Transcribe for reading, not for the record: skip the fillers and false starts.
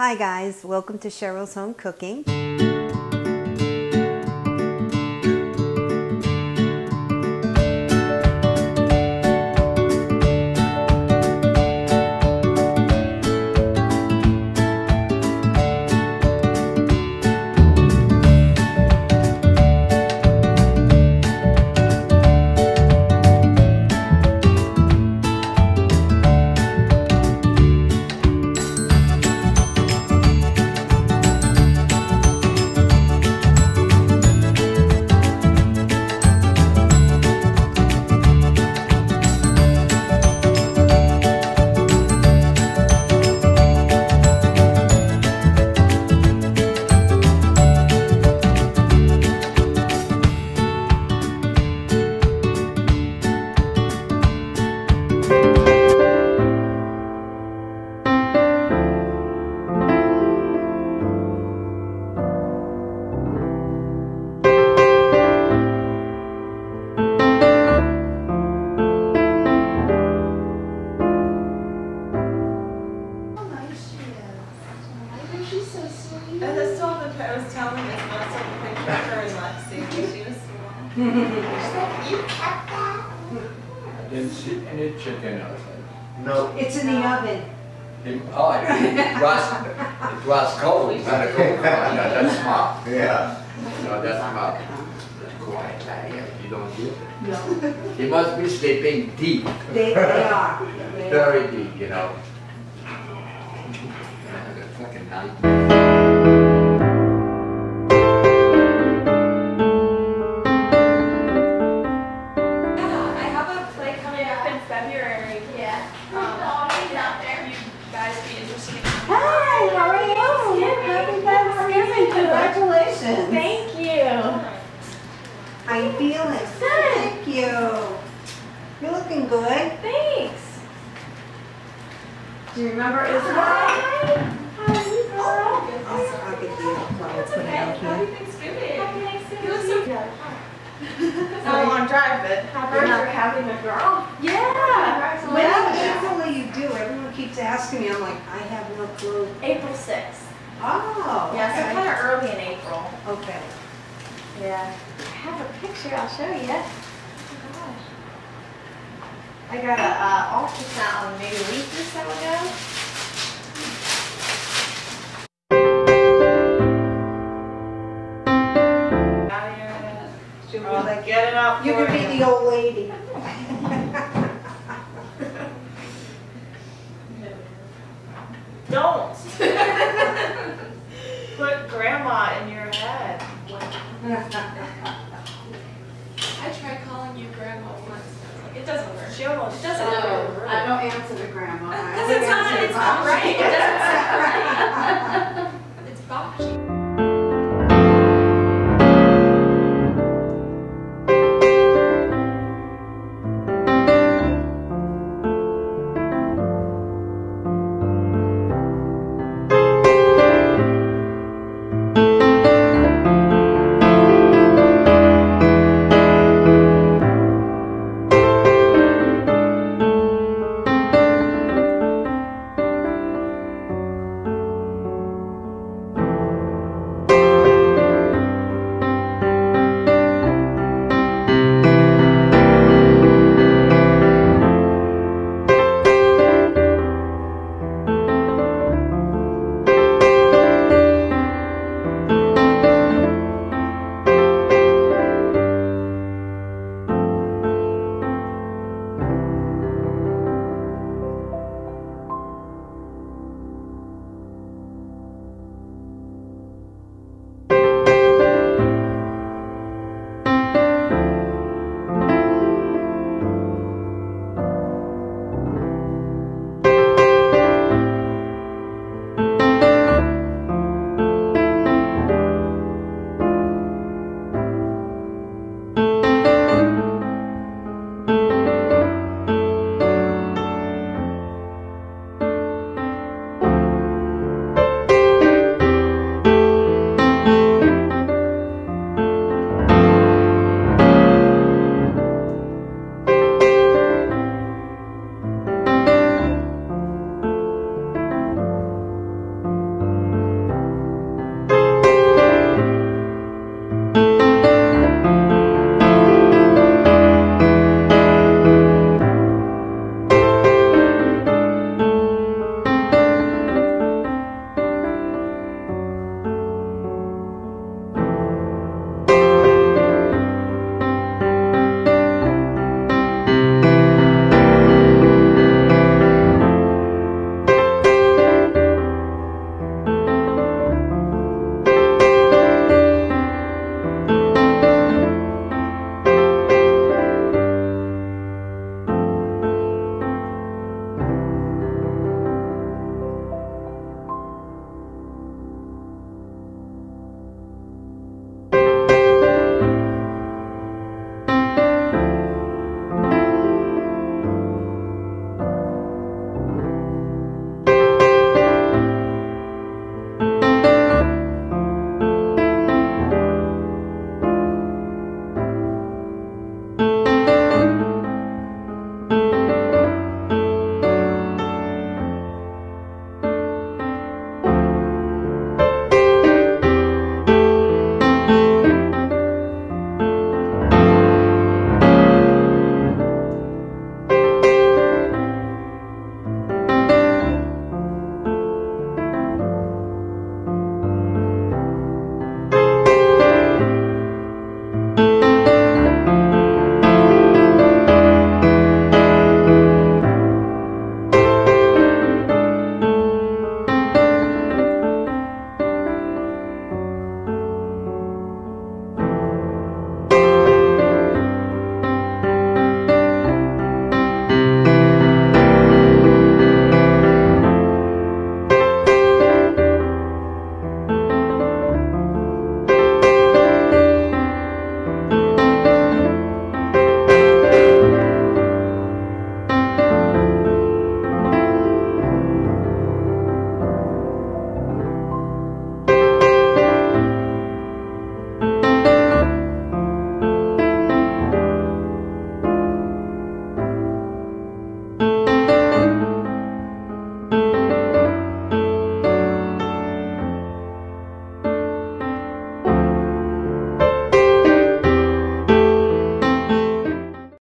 Hi guys, welcome to Cheryl's Home Cooking. I was telling this when I saw the picture of her and Lexi, she was so you kept that? I didn't see any chicken outside. No. It's in the oven. It was cold. It's not a cold. No, that's smart. Yeah. No, that's smart. That's quiet. You don't hear it. No. He must be sleeping deep. They are. Very deep, you know. That's fucking night. Hi, how are you? Happy Thanksgiving. Congratulations. Thank you. How you feeling? Thank you. You're looking good. Thanks. Do you remember Isabel? Hi. How are you, girl? I'll get the clothes, put it out Happy here. Thanksgiving. Happy Thanksgiving. You look so good. It's not a long drive, but Happy for having a girl. yeah. When usually you do. Everyone keeps asking me. I'm like, I have no clue. April 6th. Oh. Yeah, so okay. kind of early in April. Okay. Yeah. I have a picture. I'll show you. Oh gosh. I got a ultrasound maybe a week or so ago. Oh, they get it up. You could be the old lady. Don't. Put grandma in your head. I tried calling you grandma once. It doesn't work. She almost It doesn't work. work. I don't answer the grandma. Because it's not right. It doesn't